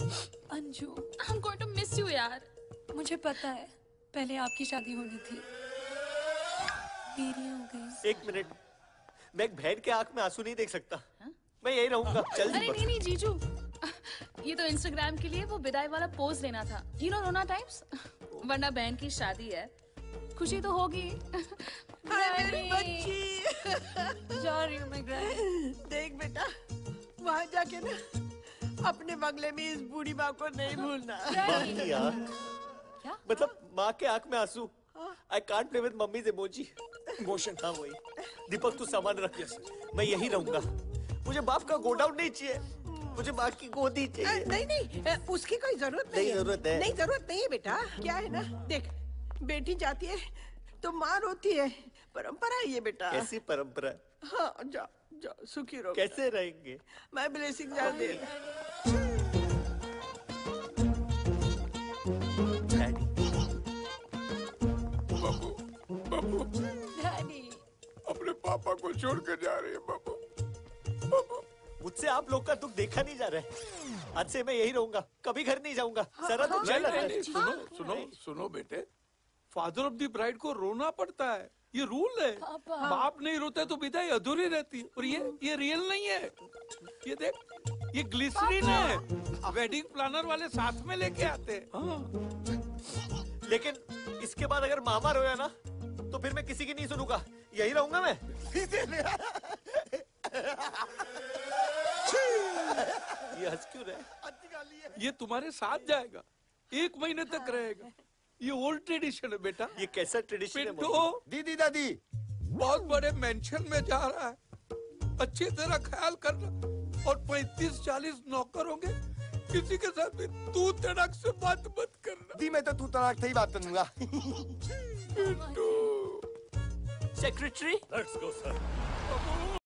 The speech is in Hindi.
Anju, I'm going to miss you यार। मुझे पता है पहले आपकी शादी होनी थी, मेरी हो गई। एक मिनट, मैं एक बहन के आंख में आंसू नहीं देख सकता। मैं यही रहूंगा। चल अरे नहीं जीजू, ये तो इंस्टाग्राम के लिए वो विदाई वाला पोज लेना था। You know रोना टाइप्स। वरना बहन की शादी है, खुशी तो होगी। मेरी बच्ची। जा रही हूँ मैं ग्रैनी। देख बेटा, वहाँ जाके ना अपने बंगले में इस बूढ़ी माँ को नहीं भूलना। माँ की आंख, क्या? मतलब माँ के आंख में आंसू। I can't play with mummy's emoji। Emotion. हाँ वही। दीपक तू सामान रख। मैं यही रहूंगा। मुझे बाप का गोडाउन नहीं चाहिए, मुझे माँ की गोदी चाहिए। नहीं, उसकी कोई जरूरत नहीं है। जरूरत है। नहीं जरूरत नहीं है बेटा। क्या है ना, देख बेटी जाती है तो माँ रोती है, परंपरा है ये बेटा। कैसी परंपरा? हाँ जा जा, सुखी रहो। कैसे रहेंगे? मैं ब्लेसिंग जा दे। डैडी, अपने पापा को छोड़ कर जा रही है बाबू। मुझसे आप लोग का दुख देखा नहीं जा रहा है। आज से मैं यही रहूंगा, कभी घर नहीं जाऊंगा। सारा दुख नहीं, झेलना नहीं, है। नहीं, सुनो बेटे, फादर ऑफ द ब्राइड को रोना पड़ता है, ये रूल है। बाप नहीं रोता तो विदाई अधूरी रहती है। और ये रियल नहीं है। ये देख, ये ग्लिसरीन है, वेडिंग प्लानर वाले साथ में लेके आते हैं। हाँ। लेकिन इसके बाद अगर मामा रोया ना, तो फिर मैं किसी की नहीं सुनूंगा, यही रहूंगा मैं। ये हंस क्यों रहे? ये तुम्हारे साथ जाएगा, 1 महीने तक रहेगा। ये ओल्ड ट्रेडिशन है बेटा। ये कैसा ट्रेडिशन है? पिंटू दीदी दादी बहुत बड़े मेंशन में जा रहा है, अच्छी तरह ख्याल करना। और 35-40 नौकर होंगे, किसी के साथ भी तू तड़क से बात मत करना। दी मैं तो तू तलाक से ही बात करूंगा। Pintu secretary, let's go sir.